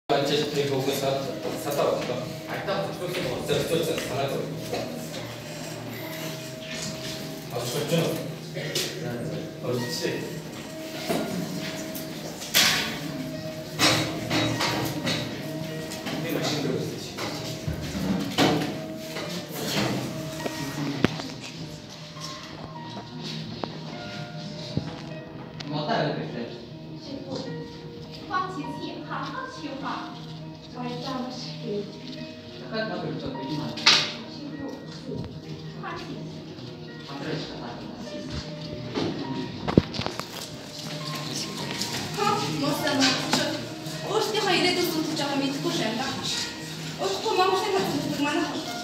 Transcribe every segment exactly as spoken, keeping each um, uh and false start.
Tek olsa satar olsa. Hatta bu çok iyi olsa çok çok sanat olur. Az çok çok. Az şey. Bir maşın görüyoruz. Motor öyle bir şey. 花琪琪，好好说话。我也这么说。 Fakat tabii çok iyi mi? 请入寺，花琪琪。 Hatırı çıkartmak. Ha, mosta mătușă. O știi haide tu sunt cea mai mică cu șenda. O știu cum am șenda cu turmana.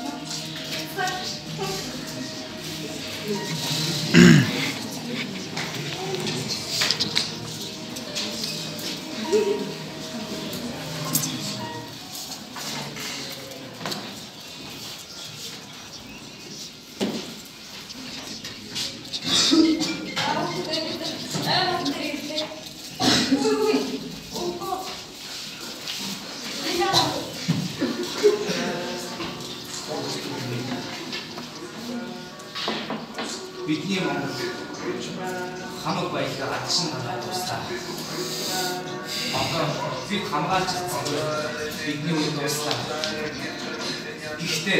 Бидний Монгол хамаг баялаг гадшин гараад дуслаа. Одоо бид хамгаалж чадсан бидний үе дуслаа. Гэхдээ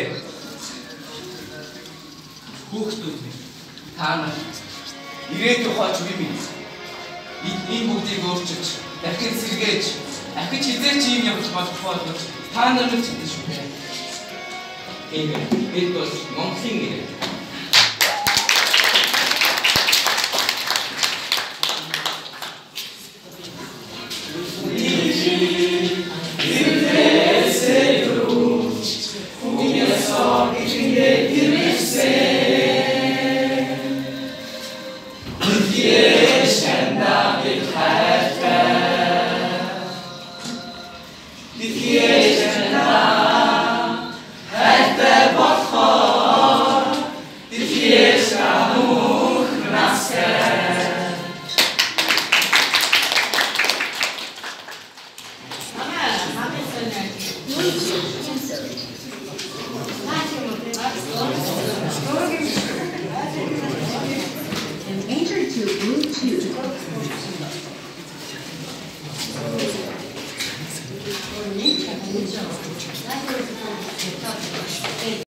хүүхдүүд минь та нар ирээдүйн хооч үе минь энэ бүгдийг өөрчилж, дахин сэргээж, дахиж хизээч юм явах болохгүй бол та нар л чадсан шүү дээ. Энэ бид бол Монголын нэр